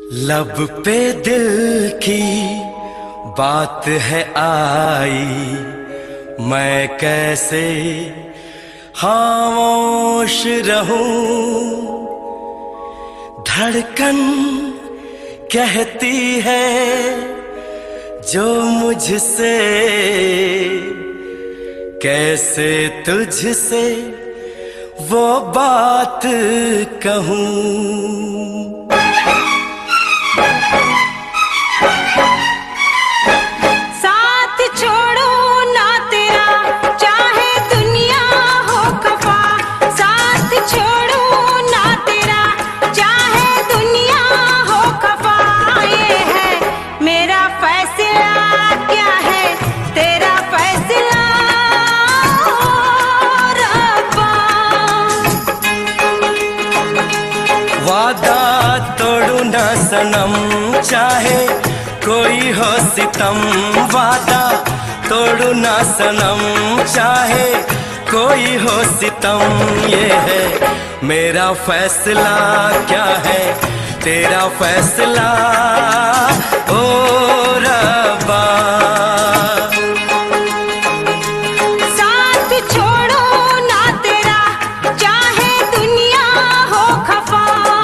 लब पे दिल की बात है आई, मैं कैसे खामोश रहूं। धड़कन कहती है जो मुझसे, कैसे तुझसे वो बात कहूं। साथ छोड़ो ना तेरा चाहे दुनिया हो खफा, साथ छोड़ो ना तेरा चाहे दुनिया हो खफा। ये है मेरा फैसला, क्या है तेरा फैसला रब्बा। वादा तोड़ू ना सनम चाहे कोई हो सितम, वादा तोड़ू ना सनम चाहे कोई हो सितम। ये है मेरा फैसला, क्या है तेरा फैसला ओ रब्बा। साथ छोड़ो ना तेरा चाहे दुनिया हो खफा।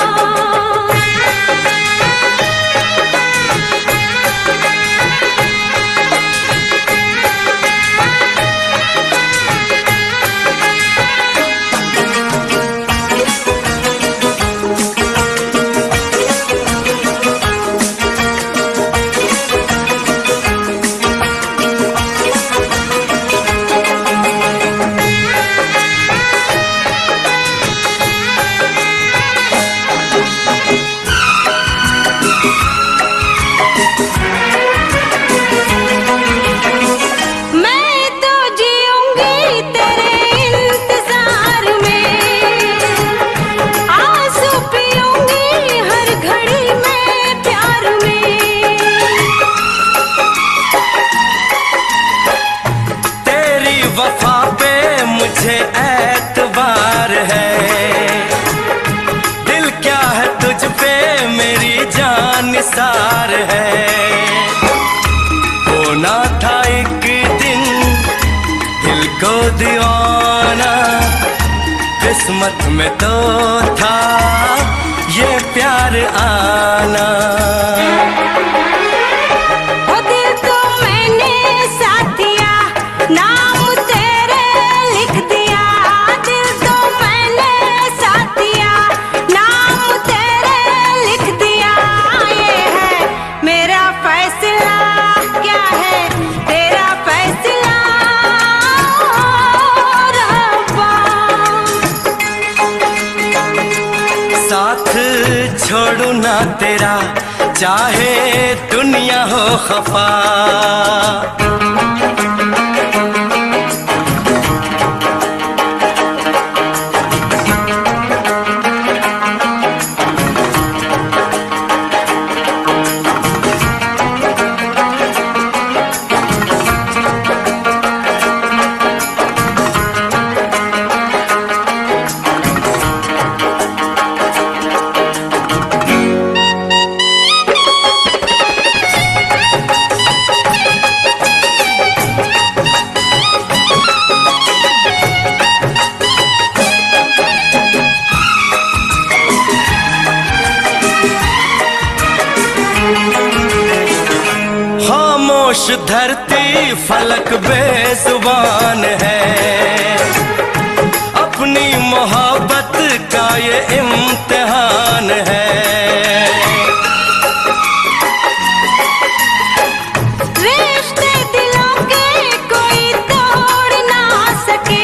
वफा पे मुझे एतबार है, दिल क्या है तुझ पे मेरी जान निसार है। होना था एक दिन दिल को दीवाना, किस्मत में तो था ये प्यार आना। साथ छोड़ू ना तेरा चाहे दुनिया हो खफा। खामोश धरती फलक बेजुबान है, अपनी मोहब्बत का ये इम्तिहान है। रिश्ते दिलों के कोई तोड़ ना सके,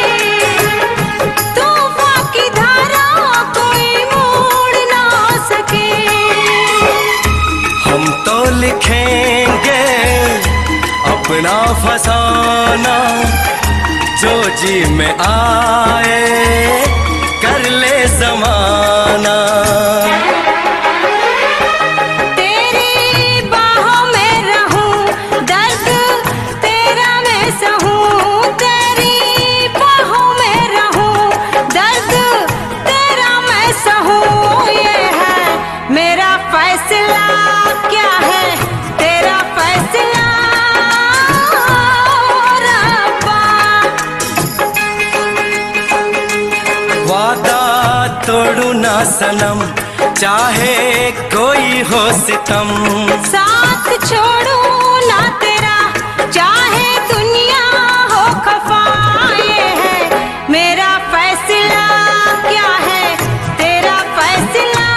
तूफान की धारा कोई मोड़ ना सके। हम तो लिखेंगे अपना फसाना, जो जी में आए कर ले ज़माना। तेरी बाहों में रहूं, दर्द तेरा मैं सहूं। तेरी बाहों में रहूं, दर्द तेरा मैं सहूं। ये है मेरा फैसला। सनम, चाहे कोई हो सितम। साथ छोड़ू ना तेरा, चाहे दुनिया हो खफा। ये है मेरा फैसला, क्या है तेरा फैसला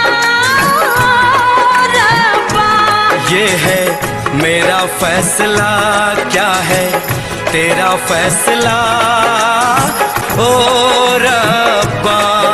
रब्बा। ये है मेरा फैसला, क्या है तेरा फैसला ओ रब्बा।